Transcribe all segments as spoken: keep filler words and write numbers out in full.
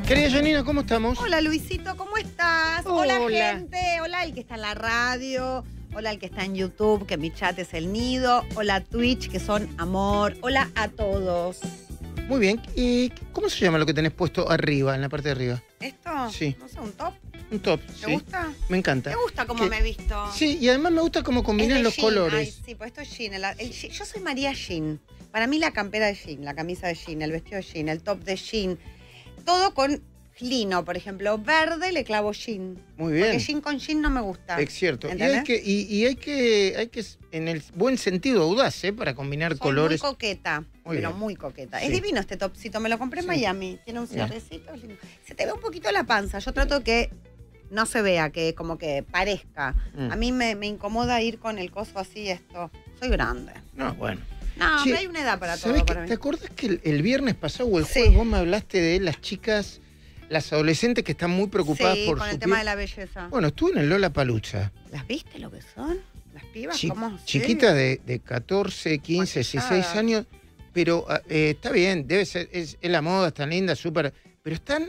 Querida Janina, ¿cómo estamos? Hola Luisito, ¿cómo estás? Hola. Hola gente, hola el que está en la radio, hola el que está en YouTube, que mi chat es el nido, hola Twitch, que son amor, hola a todos. Muy bien. ¿Y cómo se llama lo que tenés puesto arriba, en la parte de arriba? ¿Esto? Sí. No sé, un top. Un top. ¿Te sí. gusta? Me encanta. Me gusta cómo Que- me he visto. Sí, y además me gusta cómo Es combinan de los jean. colores. Ay, sí, pues esto es jean. El, el jean. Yo soy María Jean. Para mí la campera de jean, la camisa de jean, el vestido de jean, el top de jean. Todo con lino, por ejemplo. Verde le clavo jean. Muy bien. Porque jean con jean no me gusta. Es cierto. Y ¿Entendés? hay que, y, y hay que, hay que, en el buen sentido, audaz, ¿eh? Para combinar Soy colores. muy coqueta, Muy pero bien. muy coqueta. Sí. Es divino este topcito, me lo compré en Sí. Miami. Tiene un Bien. cierrecito lindo. Se te ve un poquito la panza. Yo trato que no se vea, que como que parezca. Mm. A mí me, me incomoda ir con el coso así, esto. Soy grande. No, bueno. No, Sí, pero hay una edad para todo ¿sabés qué? para mí. ¿Te acordás que el, el viernes pasado o el Sí. jueves vos me hablaste de las chicas, las adolescentes que están muy preocupadas Sí, por con su el tema piel? de la belleza. Bueno, estuve en el Lollapalooza. ¿Las viste lo que son? ¿Las pibas? Chi- ¿Cómo? Chiquita de, de catorce, quince, Maquilladas. dieciséis años, pero ah, eh, está bien, debe ser, es, es la moda, están lindas, súper, pero están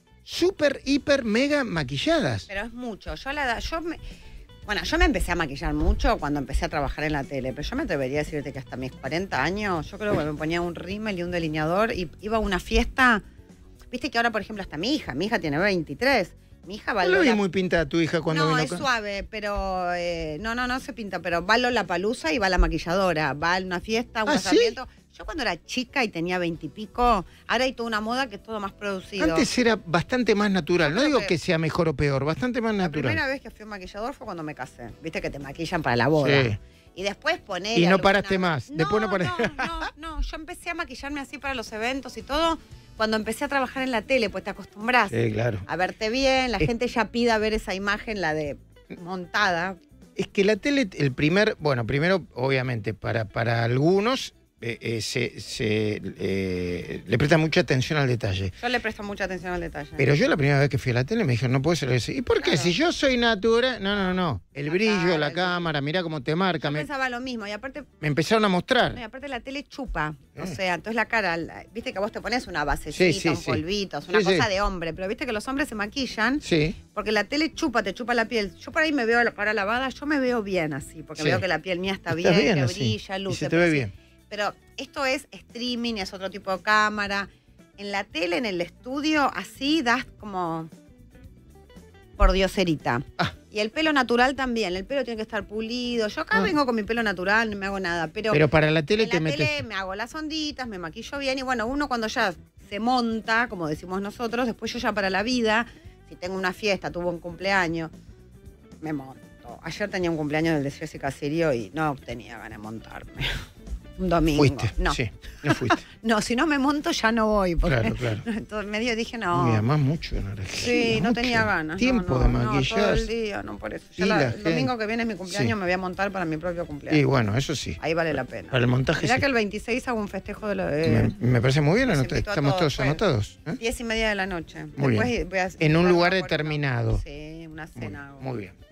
súper, hiper, mega maquilladas. Pero es mucho. Yo la edad, yo me, bueno, yo me empecé a maquillar mucho cuando empecé a trabajar en la tele, pero yo me atrevería a decirte que hasta mis cuarenta años, yo creo que me ponía un rímel y un delineador y iba a una fiesta. Viste que ahora, por ejemplo, hasta mi hija, mi hija tiene veintitrés. Mi hija va a No lo vi Lola- muy pintada tu hija cuando No, vino es acá. suave, pero eh, no, no, no se pinta, pero va a Lollapalooza y va a la maquilladora, va a una fiesta, un ¿Ah, sí? casamiento. Yo cuando era chica y tenía veintipico, ahora hay toda una moda que es todo más producido. Antes era bastante más natural, Yo no creo digo que- que sea mejor o peor, bastante más La natural. primera vez que fui a un maquillador fue cuando me casé. Viste que te maquillan para la boda. Sí. Y después poner. Y no paraste más. Después no no, paraste. no, no, no. Yo empecé a maquillarme así para los eventos y todo cuando empecé a trabajar en la tele, pues te acostumbras Sí, claro. a verte bien. La Es- gente ya pide a ver esa imagen, la de montada. Es que la tele, el primer, bueno, primero, obviamente, para, para algunos eh, eh, se, se, eh, le presta mucha atención al detalle. Yo le presto mucha atención al detalle. Pero yo la primera vez que fui a la tele me dijeron, no puede ser así. ¿Y por qué? Claro. Si yo soy natural. No, no, no. El La brillo, cara, la el- cámara, mira cómo te marca. Yo Me, pensaba lo mismo. Y aparte, me empezaron a no, y mostrar. aparte la tele chupa. O Eh. sea, entonces la cara, la- viste que vos te pones una basecita, Sí, sí, un sí. polvito, es una Sí, sí. cosa de hombre. Pero viste que los hombres se maquillan. Sí. Porque la tele chupa, te chupa la piel. Yo por ahí me veo la cara lavada, yo me veo bien así, porque Sí. veo que la piel mía está Estás bien, bien que así. brilla, Y luce. se te pero ve sí. bien. Pero esto es streaming, es otro tipo de cámara. En la tele, en el estudio, así das como por dioserita. Ah. Y el pelo natural también, el pelo tiene que estar pulido. Yo acá Ah. vengo con mi pelo natural, no me hago nada, pero, Pero para la tele en te la metes. tele me hago las onditas, me maquillo bien y bueno, uno cuando ya se monta, como decimos nosotros, después yo ya para la vida, si tengo una fiesta, tuvo un cumpleaños, me monto. Ayer tenía un cumpleaños del de Jessica Sirio y no tenía ganas de montarme. Un domingo. Fuiste. No, Sí, no fuiste. no, si no me monto ya no voy. Porque Claro, claro. entonces medio dije no. Y además mucho energía. Sí, no mucho tenía ganas. Tiempo no, de no, no, todo maquillar. el día, no por eso. Ya Y la- la el domingo gente. que viene es mi cumpleaños, Sí. me voy a montar para mi propio cumpleaños. Y bueno, eso sí. Ahí vale la pena. Para el montaje Mirá sí. que el veintiséis hago un festejo de lo de Me, me parece muy bien, los anota- invito a estamos todos, todos pues. anotados. ¿eh? diez y media de la noche. Muy Después bien. voy a- En un voy a lugar por- determinado. Sí, una Muy, cena. hago. muy bien.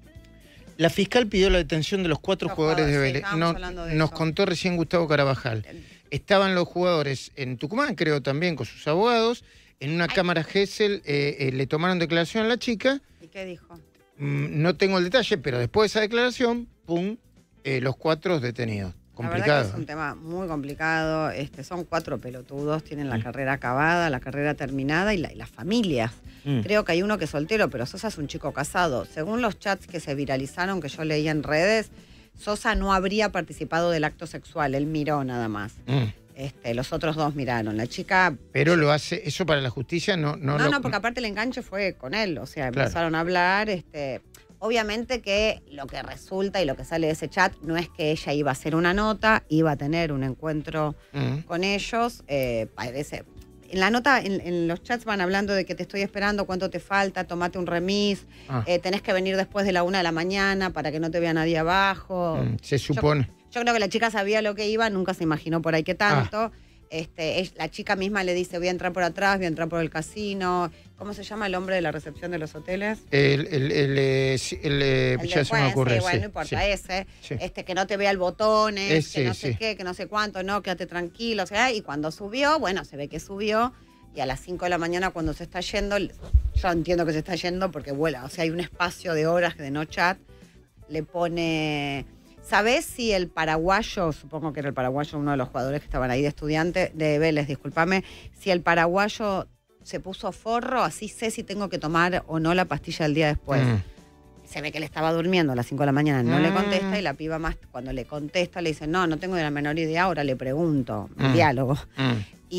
La fiscal pidió la detención de los cuatro Los jugadores de jugadores, sí, Vélez. estábamos No- hablando de nos eso. contó recién Gustavo Carabajal. Estaban los jugadores en Tucumán, creo también, con sus abogados. En una Ay. cámara Gesell eh, eh, le tomaron declaración a la chica. ¿Y qué dijo? Mm, no tengo el detalle, pero después de esa declaración, pum, eh, los cuatro detenidos. La verdad Complicado. que es un tema muy complicado. Este, son cuatro pelotudos, tienen la Mm. carrera acabada, la carrera terminada y, la- y las familias. Mm. Creo que hay uno que es soltero, pero Sosa es un chico casado. Según los chats que se viralizaron, que yo leí en redes, Sosa no habría participado del acto sexual, él miró nada más. Mm. Este, los otros dos miraron. La chica... Pero lo hace, eso para la justicia no... No, No, lo- no, porque aparte el enganche fue con él, o sea, Claro. empezaron a hablar, este... Obviamente que lo que resulta y lo que sale de ese chat no es que ella iba a hacer una nota, iba a tener un encuentro Mm. con ellos, eh, parece... En la nota, en, en los chats van hablando de que te estoy esperando, cuánto te falta, tomate un remis, Ah. eh, tenés que venir después de la una de la mañana para que no te vea nadie abajo. Mm, se supone. Yo creo que la chica sabía lo que iba, nunca se imaginó por ahí que tanto. Este, es- la chica misma le dice, voy a entrar por atrás, voy a entrar por el casino. ¿Cómo se llama el hombre de la recepción de los hoteles? El, el, el, eh, sí, el, eh, El ya del se me juez, ocurre. sí, bueno, sí, no importa, sí. ese. Sí. Este, que no te vea el botones, Ese, que no sé sí. qué, que no sé cuánto, no, quédate tranquilo. O sea, y cuando subió, bueno, se ve que subió. y a las cinco de la mañana cuando se está yendo, yo entiendo que se está yendo porque vuela, o sea, hay un espacio de horas de no chat, le pone... ¿Sabés si el paraguayo, supongo que era el paraguayo, uno de los jugadores que estaban ahí de estudiante, de Vélez, discúlpame, si el paraguayo se puso forro, así sé si tengo que tomar o no la pastilla del día después? Mm. Se ve que él estaba durmiendo a las cinco de la mañana, no mm. le contesta, y la piba más, cuando le contesta, le dice, no, no tengo ni la menor idea, ahora le pregunto, mm. el diálogo. Mm.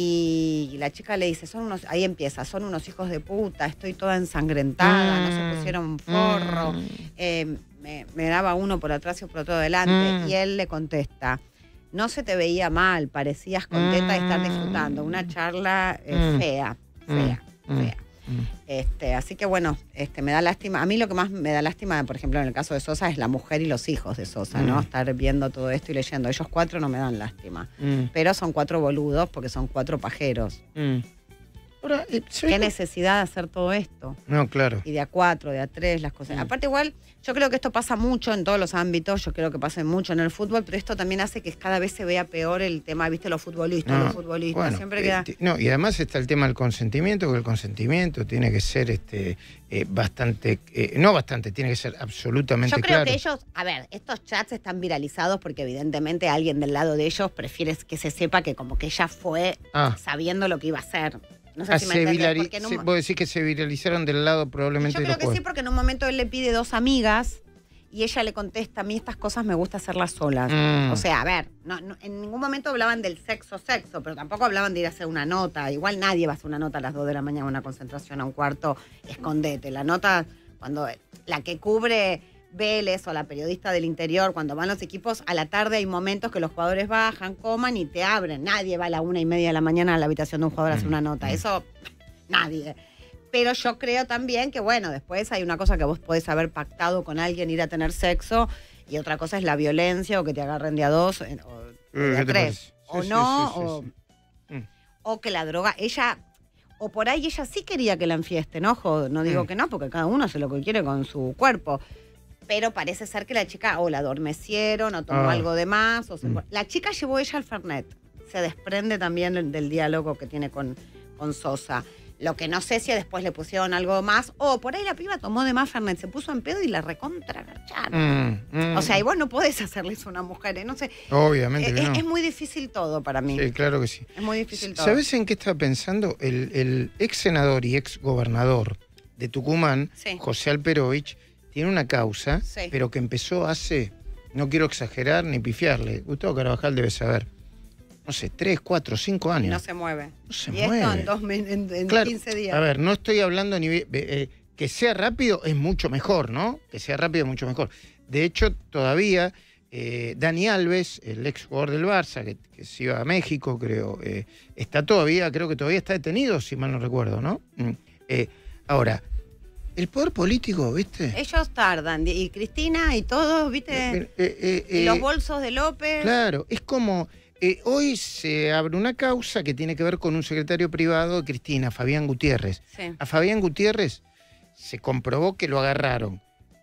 Y la chica le dice, son unos, ahí empieza, son unos hijos de puta, estoy toda ensangrentada, mm. no se pusieron forro, mm. eh, me, me daba uno por atrás y por todo adelante. Mm. Y él le contesta, no se te veía mal, parecías contenta mm. de estar disfrutando. Una charla eh, mm. fea, fea, mm. fea. Mm. Este, así que bueno, este, me da lástima. A mí lo que más me da lástima, por ejemplo, en el caso de Sosa, es la mujer y los hijos de Sosa, mm. ¿no? Estar viendo todo esto y leyendo. Ellos cuatro no me dan lástima. Mm. Pero son cuatro boludos porque son cuatro pajeros. Mm. Ahora, eh, ¿qué necesidad de hacer todo esto? No, claro. Y de a cuatro, de a tres, las cosas. Mm. Aparte, igual, yo creo que esto pasa mucho en todos los ámbitos, yo creo que pasa mucho en el fútbol, pero esto también hace que cada vez se vea peor el tema, viste, los futbolistas, no, los futbolistas, bueno, siempre eh, queda... No, y además está el tema del consentimiento, que el consentimiento tiene que ser este eh, bastante, eh, no bastante, tiene que ser absolutamente claro. Yo creo claro. que ellos, a ver, estos chats están viralizados porque evidentemente alguien del lado de ellos prefiere que se sepa que como que ella fue ah. sabiendo lo que iba a hacer. No sé ah, si me entendés, porque en un... se, vos decís que se viralizaron del lado probablemente Yo de los creo que juegos. sí, porque en un momento él le pide dos amigas y ella le contesta, a mí estas cosas me gusta hacerlas solas. Mm. O sea, a ver, no, no, en ningún momento hablaban del sexo, sexo, pero tampoco hablaban de ir a hacer una nota. Igual nadie va a hacer una nota a las dos de la mañana, una concentración a un cuarto, escondete. La nota, cuando la que cubre Vélez o la periodista del interior, cuando van los equipos, a la tarde hay momentos que los jugadores bajan, coman y te abren. Nadie va a la una y media de la mañana a la habitación de un jugador a hacer una nota. Eso... Nadie. Pero yo creo también que, bueno, después hay una cosa que vos podés haber pactado con alguien, ir a tener sexo, y otra cosa es la violencia, o que te agarren de a dos, o de a tres. Sí, o no, sí, sí, o, sí, sí. Mm. o que la droga, ella, o por ahí ella sí quería que la enfiesten, ojo, no digo mm. que no, porque cada uno hace lo que quiere con su cuerpo. Pero parece ser que la chica o la adormecieron, o tomó ah. algo de más, o se mm. La chica llevó ella al Fernet. Se desprende también del, del diálogo que tiene con, con Sosa. Lo que no sé si después le pusieron algo más, o por ahí la piba tomó de más Fernet, se puso en pedo y la recontra garcharon. Mm, mm. O sea, y vos no podés hacerle eso a una mujer, ¿eh? No sé. Obviamente eh, que es, no. es muy difícil todo para mí. Sí, claro que sí. Es muy difícil todo. ¿Sabés en qué estaba pensando? El, el ex senador y ex gobernador de Tucumán, sí. José Alperovich, tiene una causa, sí. pero que empezó hace, no quiero exagerar ni pifiarle, Gustavo Carvajal debe saber, no sé, tres, cuatro, cinco años. No se mueve. No se y mueve. esto en, dos, en, en claro, quince días. A ver, no estoy hablando ni eh, eh, que sea rápido es mucho mejor, ¿no? Que sea rápido es mucho mejor. De hecho, todavía eh, Dani Alves, el ex jugador del Barça, que, que se iba a México, creo, eh, está todavía, creo que todavía está detenido, si mal no recuerdo, ¿no? Mm. Eh, ahora, el poder político, ¿viste? Ellos tardan, y Cristina y todos, ¿viste? Eh, eh, eh, y los bolsos de López. Claro, es como... Eh, hoy se abre una causa que tiene que ver con un secretario privado de Cristina, Fabián Gutiérrez. Sí. A Fabián Gutiérrez se comprobó que lo agarraron,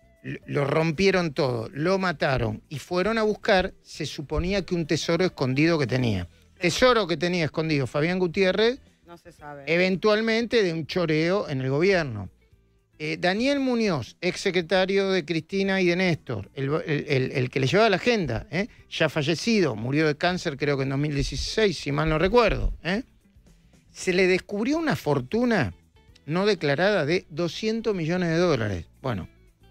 lo rompieron todo, lo mataron y fueron a buscar, se suponía que un tesoro escondido que tenía. Sí. Tesoro que tenía escondido Fabián Gutiérrez, no se sabe. Eventualmente de un choreo en el gobierno. Eh, Daniel Muñoz, exsecretario de Cristina y de Néstor, el, el, el, el que le llevaba la agenda, ¿eh? ya fallecido, murió de cáncer creo que en dos mil dieciséis, si mal no recuerdo. ¿eh? Se le descubrió una fortuna no declarada de doscientos millones de dólares. Bueno,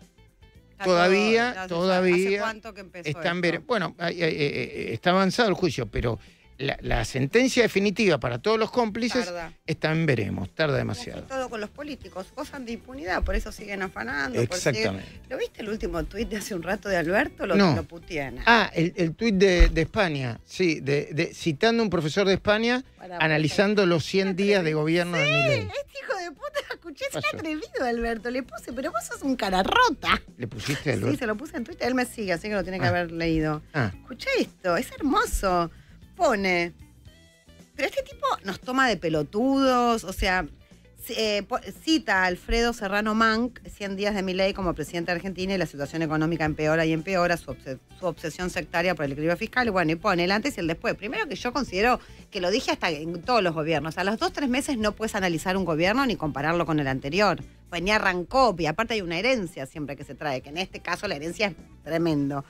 está todavía, todo, todavía ¿hace cuánto que empezó está, en ver, bueno, eh, eh, está avanzado el juicio, pero... La, la sentencia definitiva para todos los cómplices tarda. Está en veremos, tarda demasiado. Todo con los políticos, gozan de impunidad, por eso siguen afanando. Exactamente. Siguen... ¿Lo viste el último tuit de hace un rato de Alberto? Lo, no. lo putean. Ah, el, el tuit de, de España, sí, de, de, citando a un profesor de España, para, analizando los cien días de gobierno sí, de Milei. Este hijo de puta, escuché, es un atrevido, Alberto. Le puse, pero vos sos un cara rota. ¿Le pusiste, Alberto? Sí, se lo puse en Twitter, él me sigue, así que lo tiene que ah. haber leído. Ah. Escuché esto, es hermoso. Pone, pero este tipo nos toma de pelotudos, o sea, Eh, cita a Alfredo Serrano Manc, cien días de Milei como presidente de Argentina y la situación económica empeora y empeora, su, obses su obsesión sectaria por el equilibrio fiscal, y bueno, y pone el antes y el después. Primero que yo considero, que lo dije hasta en todos los gobiernos, a los dos, tres meses no puedes analizar un gobierno ni compararlo con el anterior, pues ni arrancó, y aparte hay una herencia siempre que se trae, que en este caso la herencia es tremendo.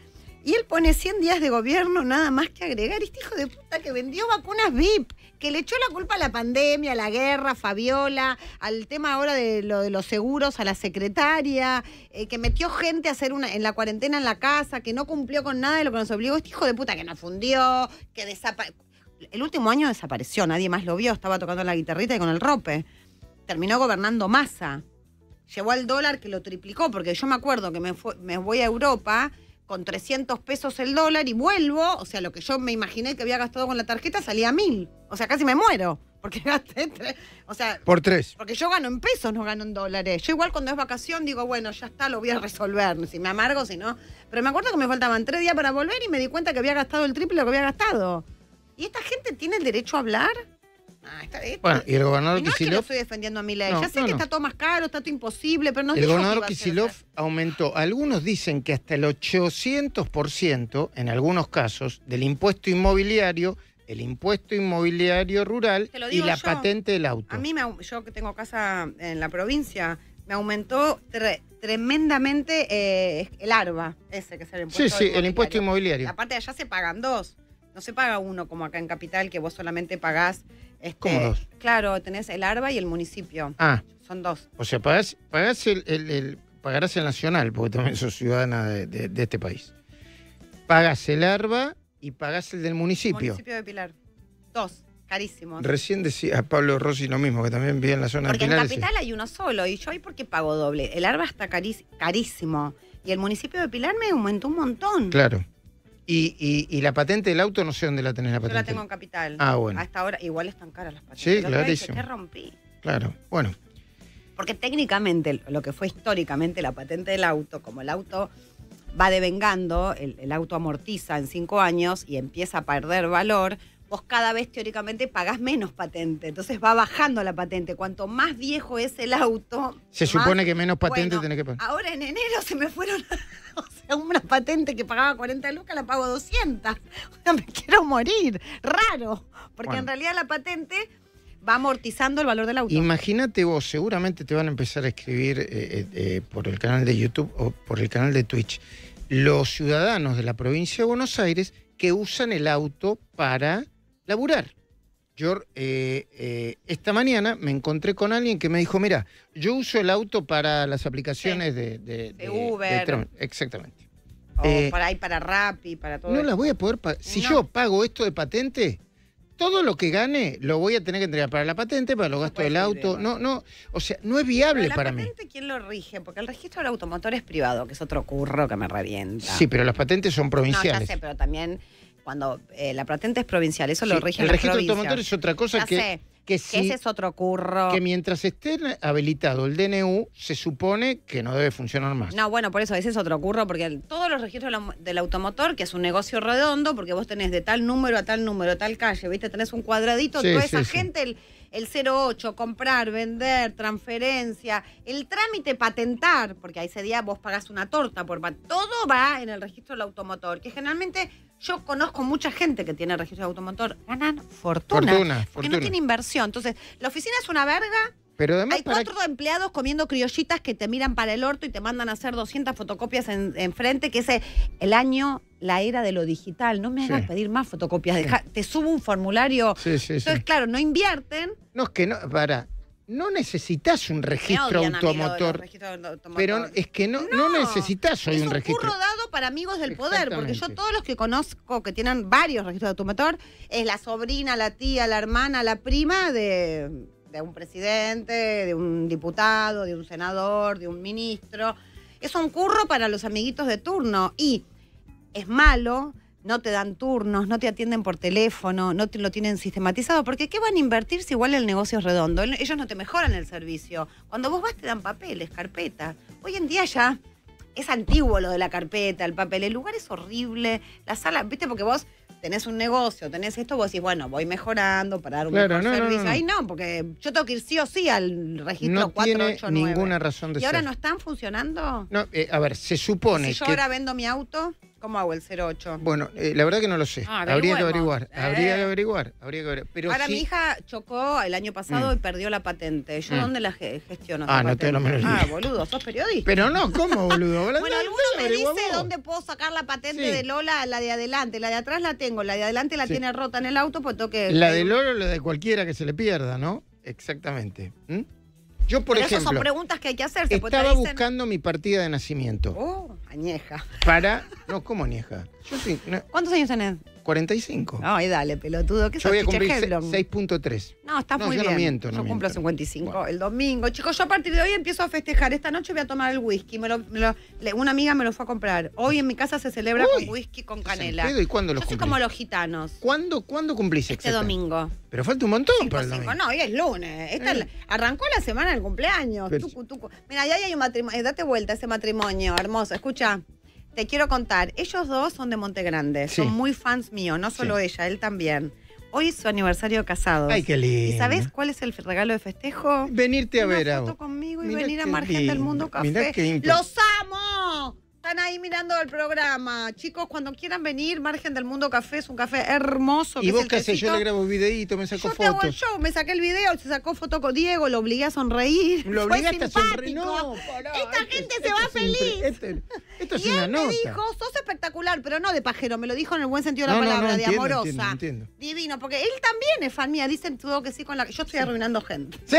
Y él pone cien días de gobierno, nada más que agregar. Este hijo de puta que vendió vacunas V I P, que le echó la culpa a la pandemia, a la guerra, a Fabiola, al tema ahora de lo de los seguros, a la secretaria, eh, que metió gente a hacer una en la cuarentena en la casa, que no cumplió con nada de lo que nos obligó. Este hijo de puta que nos fundió, que desapareció. El último año desapareció, nadie más lo vio, estaba tocando la guitarrita y con el rope. Terminó gobernando Massa. Llevó al dólar que lo triplicó, porque yo me acuerdo que me, fue, me voy a Europa con trescientos pesos el dólar y vuelvo, o sea, lo que yo me imaginé que había gastado con la tarjeta salía a mil. O sea, casi me muero, porque gasté tres. O sea, por tres. Porque yo gano en pesos, no gano en dólares. Yo igual cuando es vacación digo, bueno, ya está, lo voy a resolver. Si me amargo, si no. Pero me acuerdo que me faltaban tres días para volver y me di cuenta que había gastado el triple de lo que había gastado. ¿Y esta gente tiene el derecho a hablar? Ah, está, está, bueno, y el gobernador y no Kicillof... es que lo estoy defendiendo a Milei. No, ya sé no, que no. está todo más caro, está todo imposible, pero no El gobernador Kicillof aumentó. Algunos dicen que hasta el ochocientos por ciento, en algunos casos, del impuesto inmobiliario, el impuesto inmobiliario rural y la yo. patente del auto. A mí, me, yo que tengo casa en la provincia, me aumentó tre tremendamente eh, el ARBA, ese que es el impuesto Sí, sí, el impuesto inmobiliario. Aparte de allá se pagan dos. No se paga uno como acá en Capital, que vos solamente pagás... Este, ¿Cómo dos? Claro, tenés el ARBA y el municipio. Ah. Son dos. O sea, pagás, pagás el, el, el, pagarás el nacional, porque también sos ciudadana de, de, de este país. Pagás el ARBA y pagás el del municipio. Municipio de Pilar. Dos. Carísimos. Recién decía a Pablo Rossi lo mismo, que también vive en la zona porque de Pilar. Porque en Capital hay uno solo, y yo ahí porque pago doble. El ARBA está carísimo. Y el municipio de Pilar me aumentó un montón. Claro. Y, y, y la patente del auto, no sé dónde la tenés la patente. Yo la tengo en Capital. Ah, bueno. Hasta ahora, igual están caras las patentes. Sí, Lo clarísimo. Que rompí. Claro, bueno. Porque técnicamente, lo que fue históricamente la patente del auto, como el auto va devengando, el, el auto amortiza en cinco años y empieza a perder valor, vos cada vez teóricamente pagás menos patente. Entonces va bajando la patente. Cuanto más viejo es el auto... Se más, supone que menos patente bueno, tenés que pagar. Ahora en enero se me fueron... O sea, una patente que pagaba cuarenta lucas la pago doscientas. O sea, me quiero morir. Raro. Porque bueno. en realidad la patente va amortizando el valor del auto. Imagínate vos, seguramente te van a empezar a escribir eh, eh, por el canal de YouTube o por el canal de Twitch, los ciudadanos de la provincia de Buenos Aires que usan el auto para laburar. Yo eh, eh, esta mañana me encontré con alguien que me dijo, mira, yo uso el auto para las aplicaciones sí. de, de, de, de Uber. De, exactamente. O eh, para ahí para Rappi, para todo No eso. las voy a poder pagar. Si no. yo pago esto de patente, todo lo que gane lo voy a tener que entregar para la patente, para los no gastos del auto. No, no, o sea, no es viable pero para la mí. patente, ¿quién lo rige? Porque el registro del automotor es privado, que es otro curro que me revienta. Sí, pero las patentes son provinciales. No, ya sé, pero también cuando eh, la patente es provincial, eso sí, lo rige el las registro provincias. automotor es otra cosa ya que, sé, que, que si, ese es otro curro. que mientras esté habilitado el D N U, se supone que no debe funcionar más. No, bueno, por eso ese es otro curro, porque el, todos los registros del automotor, que es un negocio redondo, porque vos tenés de tal número a tal número, a tal calle, ¿viste? Tenés un cuadradito, sí, toda sí, esa sí. gente, el, el cero ocho, comprar, vender, transferencia, el trámite patentar, porque a ese día vos pagás una torta, por todo va en el registro del automotor, que generalmente yo conozco mucha gente que tiene registro de automotor, ganan fortuna, Fortuna, porque fortuna. no tiene inversión. Entonces, la oficina es una verga. Pero además Hay para... cuatro empleados comiendo criollitas que te miran para el orto y te mandan a hacer doscientas fotocopias en, en frente, que es el año, la era de lo digital. No me hagas Sí. pedir más fotocopias. Deja, te subo un formulario. Sí, sí, sí. Entonces, claro, no invierten. No, es que no, para, no necesitas un Me registro odian a mí lo de los automotor. registros de automotor. Pero es que no, no, No, necesitas hoy es un un registro. curro dado para amigos del poder, porque yo Exactamente. todos los que conozco que tienen varios registros de automotor, es la sobrina, la tía, la hermana, la prima de, de un presidente, de un diputado, de un senador, de un ministro. Es un curro para los amiguitos de turno y es malo, no te dan turnos, no te atienden por teléfono, no te lo tienen sistematizado, porque ¿qué van a invertir si igual el negocio es redondo? Ellos no te mejoran el servicio. Cuando vos vas te dan papeles, carpetas. Hoy en día ya es antiguo lo de la carpeta, el papel. El lugar es horrible. La sala, viste, porque vos tenés un negocio, tenés esto, vos decís, bueno, voy mejorando para dar un Claro, mejor no, no, servicio. no. Ahí no, porque yo tengo que ir sí o sí al registro No cuatro tiene ocho nueve. ninguna razón de ¿Y ahora ser. no están funcionando? No, eh, a ver, se supone Si yo que... ahora vendo mi auto, ¿cómo hago el cero ocho? Bueno, eh, la verdad que no lo sé. Ah, habría que averigüemos. averiguar. Habría que Eh. averiguar. Habría que averiguar. Pero Ahora sí- mi hija chocó el año pasado Mm. y perdió la patente. ¿Yo Mm. dónde la ge- gestiono? Ah, esa no tengo la patente? menor idea. Ah, boludo, sos periodista. Pero no, ¿cómo, boludo? Bueno, Andá, alguno andá, me dice averigua vos. dónde puedo sacar la patente Sí. de Lola, la de adelante. La de atrás la tengo, la de adelante la Sí. tiene rota en el auto, pues tengo que... La del oro, la de cualquiera que se le pierda, ¿no? Exactamente. ¿Mm? Yo, por Pero esas ejemplo, son preguntas que hay que hacerse. porque te estaba dicen, buscando mi partida de nacimiento Oh, añeja. para... No, ¿cómo nieja? Yo sí, no, ¿Cuántos años tenés? cuarenta y cinco. Ay, dale, pelotudo. ¿Qué Yo sos, voy a Chiche cumplir Heblon? seis punto tres. No, estás No, muy yo no bien. miento, no yo cumplo miento. cincuenta y cinco Bueno. el domingo. Chicos, yo a partir de hoy empiezo a festejar. Esta noche voy a tomar el whisky. Me lo- me lo- le- una amiga me lo fue a comprar. Hoy en mi casa se celebra Uy, con whisky con ¿estás en canela. pedo? ¿Y cuándo Yo los soy cumplís? como los gitanos. ¿Cuándo, ¿Cuándo cumplís Este exactamente? domingo. Pero falta un montón Cinco, para el cinco. domingo. No, hoy es lunes. Esta Eh. es la- arrancó la semana del cumpleaños. Pero- Tucu, tucu. Mira, ya hay un matrimonio. eh, Date vuelta a ese matrimonio, hermoso. Escucha, te quiero contar. Ellos dos son de Monte Grande. Sí. Son muy fans míos. No solo Sí. ella, él también. Hoy es su aniversario de casados. Ay, qué lindo. ¿Y sabes cuál es el regalo de festejo? Venirte a Una ver a foto vos. conmigo y Mirá venir a qué Margen del lindo. Mundo Café. Mirá qué imp- ¡Los amo! Están ahí mirando el programa. Chicos, cuando quieran venir, Margen del Mundo Café es un café hermoso. ¿Y que vos es el qué haces? Yo tecito. le grabo un videíto, me saco Yo te hago el fotos. show, me saqué el video, se sacó foto con Diego, lo obligué a sonreír. Lo Fue obligaste a sonreír. simpático. No, pará, Esta esto gente es- se va esto es impre- feliz. este- esto es Y una él nota. me dijo, sos espectacular, pero no de pajero, me lo dijo en el buen sentido de la No, no, palabra, no, de entiendo, amorosa. entiendo, entiendo. Divino, porque él también es fan mía, dicen todo que sí con la que yo estoy arruinando gente. Sí.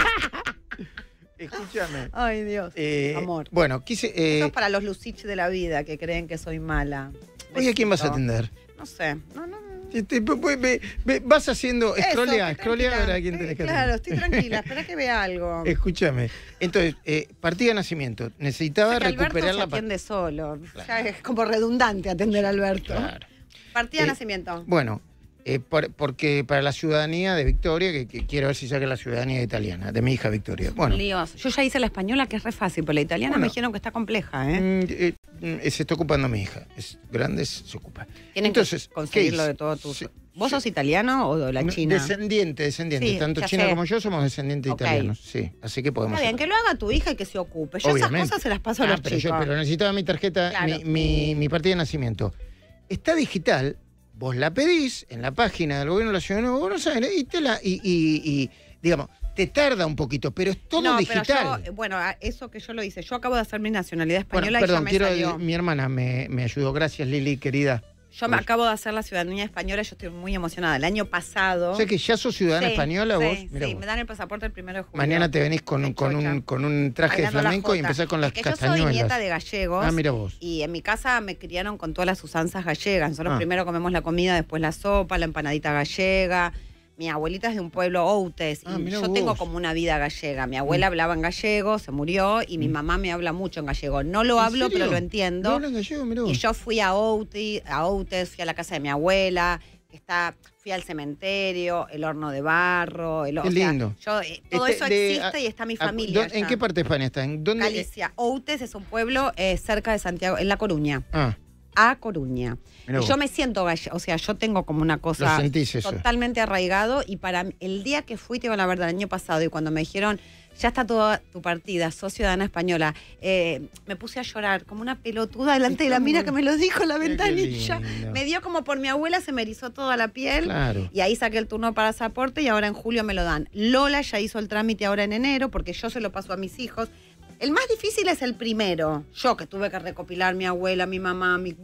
Escúchame. Ay, Dios. Eh, Amor. Bueno, quise. eh, Eso es para los Lucich de la vida que creen que soy mala. Oye, ¿a quién vas a Besito. atender? No sé. No, no. no. Este, ve- ve- ve- ve- vas haciendo. Eso, Scrollea, estoy scrollea a ver tranquila. a quién tenés Sí, que Claro, atender. estoy tranquila. Espera que vea algo. Escúchame. Entonces, eh, partida de nacimiento. Necesitaba Que Alberto recuperar se la pa- atiende solo. Claro. Ya es como redundante atender a Alberto. Claro. Partida de Eh, nacimiento. Bueno, eh, por- porque para la ciudadanía de Victoria, que, que quiero ver si saca la ciudadanía italiana, de mi hija Victoria. Bueno, Líos. Yo ya hice la española, que es re fácil, pero la italiana Bueno. me dijeron que está compleja, ¿eh? mm, eh, mm, se está ocupando mi hija. Es grande, se ocupa. Tienen Entonces, que conseguirlo ¿qué de hice? todo tu... Sí, ¿Vos sí. sos italiano o de la No, China? Descendiente, descendiente. Sí, Tanto ya China sé. como yo somos descendientes Ok. italianos. Sí, así que podemos. Está bien, hacer. que lo haga tu hija y que se ocupe. Yo Obviamente. esas cosas se las paso a Ah, los pero, yo- chicos. pero necesitaba mi tarjeta, Claro. mi, mi, mi partida de nacimiento. Está digital, vos la pedís en la página del gobierno de la Ciudad de Buenos Aires y te la. Y, y- y, digamos, te tarda un poquito, pero es todo no, digital. pero yo, bueno, a- eso que yo lo hice. Yo acabo de hacer mi nacionalidad Bueno, española perdón, y ya me quiero. salió. Mi hermana me, me ayudó. Gracias, Lili, querida. Yo me Uy. acabo de hacer la ciudadanía española y yo estoy muy emocionada. El año pasado... O sea que ya sos ciudadana Sí, española sí, vos. Mirá sí, vos. me dan el pasaporte el primero de julio. Mañana te venís con, un- Qué con, un, chocha. con un traje de Bailando la flamenco y jota. empezás con las Es que yo castañuelas. soy nieta de gallegos. Ah, mira vos. Y en mi casa me criaron con todas las usanzas gallegas. Nosotros Ah. primero comemos la comida, después la sopa, la empanadita gallega. Mi abuelita es de un pueblo Outes Ah, y mirá yo vos. tengo como una vida gallega. Mi abuela hablaba en gallego, se murió y mi mamá me habla mucho en gallego. No lo ¿En hablo, serio? pero lo ¿No entiendo. hablan gallego? Mirá Y vos. yo fui a Outes, a Outes, fui a la casa de mi abuela, que está, fui al cementerio, el horno de barro, el, Qué o sea, lindo. yo, eh, todo Este, eso de- existe a- y está mi a- familia. ¿dó- ¿En allá. qué parte de España está? ¿En dónde? Galicia. Outes es un pueblo eh, cerca de Santiago, en La Coruña. Ah, A Coruña. mirá Y vos. yo me siento gallega, o sea, yo tengo como una Lo cosa sentís eso. totalmente arraigado y para mí- el día que fui, te digo la verdad, el año pasado y cuando me dijeron, ya está toda tu partida, sos ciudadana española, eh, me puse a llorar como una pelotuda delante de la Está mina muy- que me lo dijo en la Mira qué ventanilla. lindo. Me dio como por mi abuela, se me erizó toda la piel. Claro. Y ahí saqué el turno para pasaporte y ahora en julio me lo dan. Lola ya hizo el trámite ahora en enero porque yo se lo paso a mis hijos. El más difícil es el primero. Yo que tuve que recopilar mi abuela, mi mamá, mi...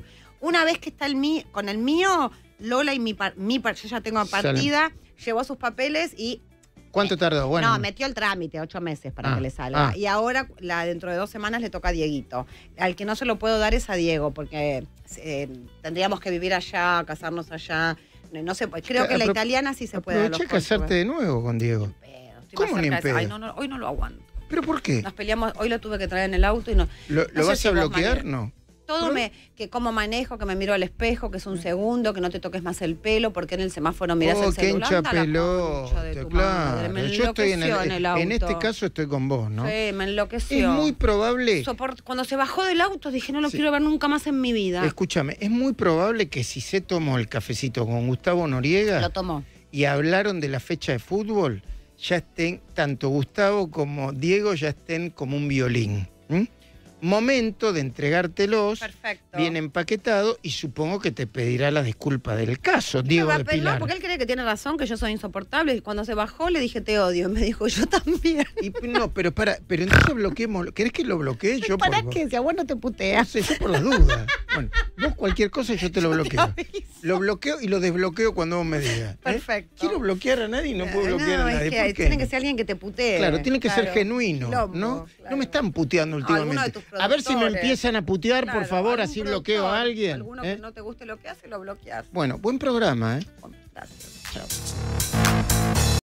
Una vez que está el mío, con el mío, Lola y mi, par- mi par- yo ya tengo partida, llevó sus papeles y... ¿Cuánto tardó? Bueno, No, metió el trámite, ocho meses para Ah, que le salga. ah. Y ahora, la, dentro de dos semanas, le toca a Dieguito. Al que no se lo puedo dar es a Diego, porque eh, tendríamos que vivir allá, casarnos allá. No, no sé, pues, creo que la Apro- italiana sí se puede dar los aproveché casarte de nuevo con Diego. Pedo, estoy ¿Cómo más ni cerca en de esa- Ay, pedo? no, no, hoy no lo aguanto. ¿Pero por qué? Nos peleamos, hoy lo tuve que traer en el auto y no. ¿Lo, no lo sé vas si a vos, bloquear? María. No. Todo Pero- me, que cómo manejo, que me miro al espejo, que es un segundo, que no te toques más el pelo, porque en el semáforo miras Oh, el qué celular. hincha anda la concha de pelota, tu madre. claro. Me Yo estoy en, enloqueció el, en el en este auto. caso estoy con vos, ¿no? Sí, me enloqueció. Es muy probable, Soport- Cuando se bajó del auto dije, no lo Sí. quiero ver nunca más en mi vida. escúchame, es muy probable que si se tomó el cafecito con Gustavo Noriega Lo tomó. y hablaron de la fecha de fútbol, ya estén, tanto Gustavo como Diego ya estén como un violín. ¿m? Momento de entregártelos, Perfecto. bien empaquetado, y supongo que te pedirá la disculpa del caso, Me Diego va a de pedir, Pilar. no, porque él cree que tiene razón, que yo soy insoportable. Y cuando se bajó le dije, te odio. Y me dijo, yo también. Y, no, pero para, pero entonces bloqueemos. ¿Querés que lo bloquee yo? ¿Para por, qué? Si a vos no te No puteas. sé, yo por las dudas. Bueno, vos cualquier cosa yo te lo bloqueo. aviso. Lo bloqueo y lo desbloqueo cuando vos me digas. ¿eh? Perfecto. Quiero bloquear a nadie y no puedo Eh, bloquear no, a es nadie. que ¿Por qué? tiene que ser alguien que te putee. Claro, tiene que ser Claro. genuino, Quilombo, ¿no? claro. No me están puteando Alguno de últimamente. tus A ver si me productores. empiezan a putear, Claro, por favor, algún así bloqueo a productor, alguien. Alguno ¿eh? que no te guste lo que hace, lo bloqueas. Bueno, buen programa, ¿eh? Gracias. Chao.